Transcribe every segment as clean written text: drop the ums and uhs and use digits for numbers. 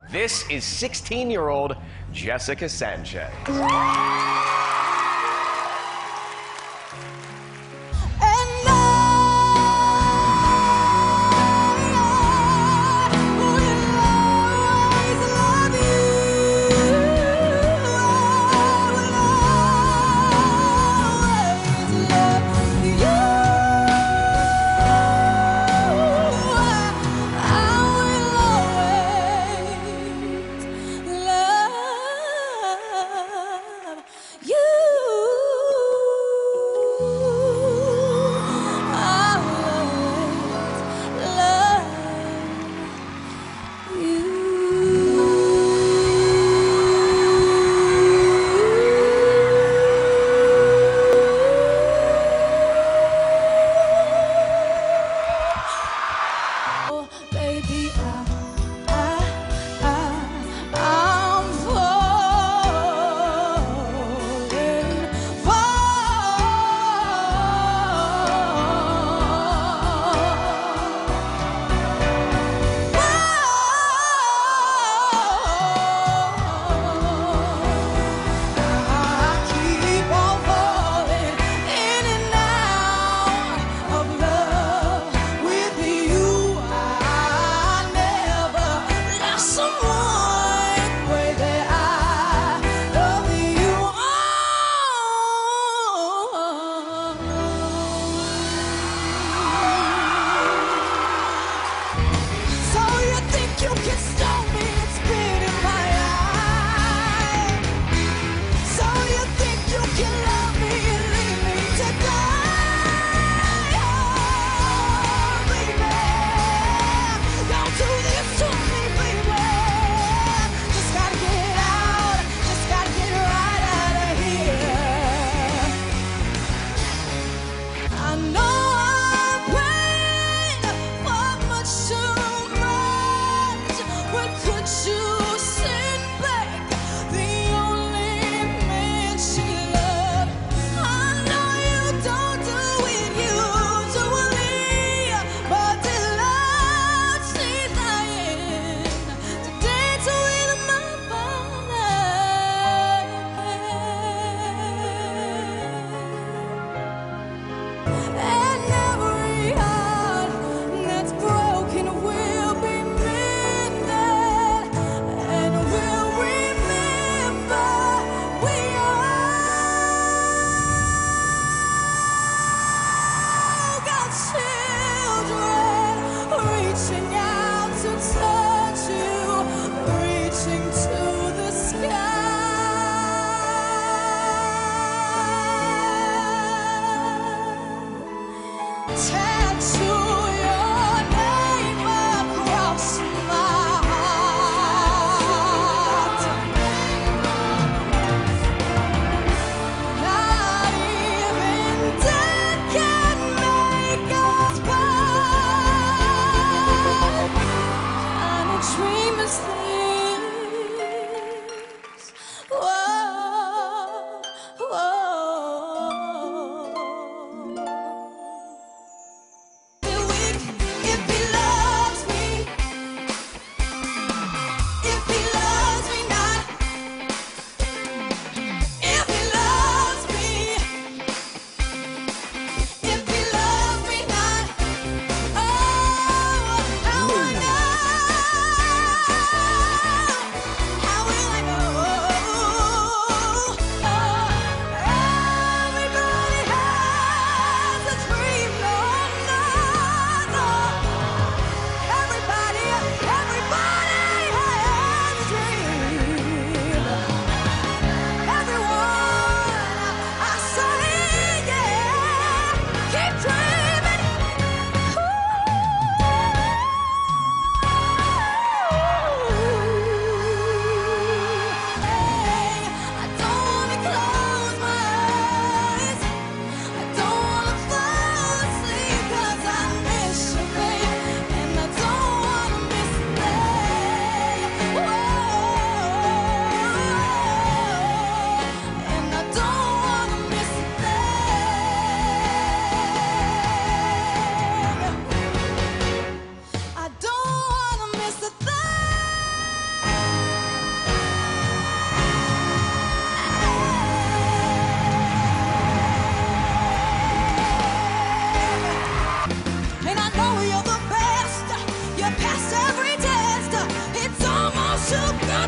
This is 16-year-old Jessica Sanchez.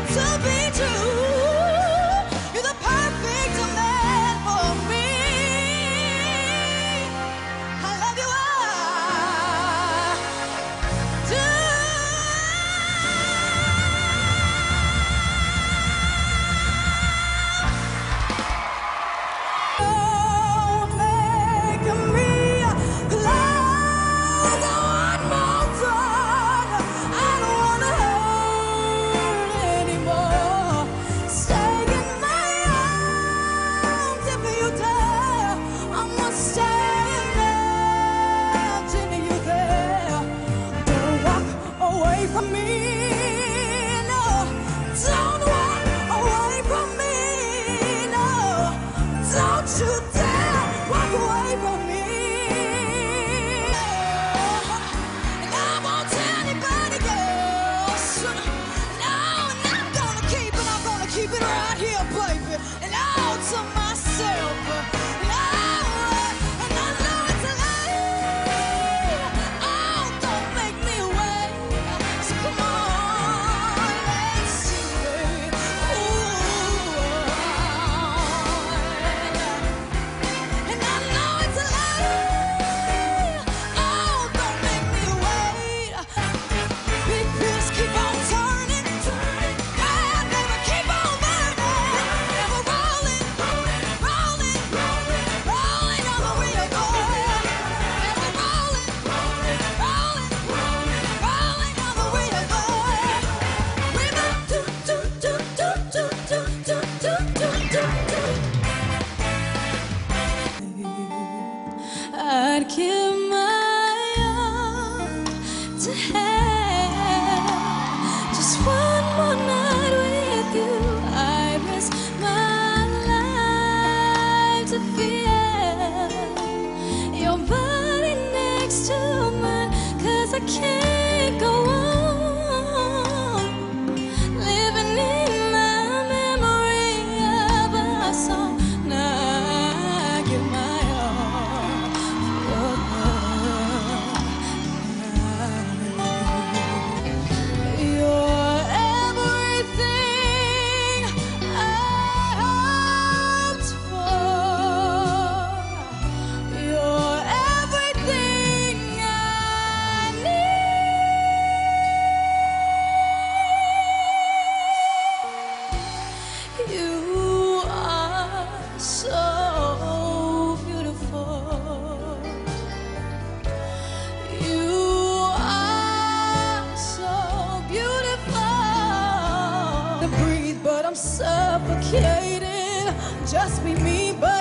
up to be true. You're the perfect man for me. I love you, I do. Don't make me close one more time. I don't wanna hurt anymore. Stay in my arms if you dare. I'ma stay imagining you there. Don't walk away from me. No, don't walk away from me. No, don't you dare walk away from me. And I won't tell anybody else. No, and I'm gonna keep it. I'm gonna keep it right here, baby. And all to myself. And I know it's a lie. Oh, don't make me wait. So come on, let's see it. And I know it's a lie. Oh, don't make me wait. Big wheels keep on turning. Yeah, never keep on burning. Never rolling, rolling, rolling on the wheel. Never rolling, rolling, rolling on the wheel. Do do do do do do do do do do. I'd give my all to have just one more night with you. I risk my life to feel your body next to mine, 'cause I can't go on living in my memory of our song. Now I give my all for love. You're everything I hoped for. You're everything I need. You are so beautiful. You are so beautiful. To breathe, but I'm suffocating. Just be me, but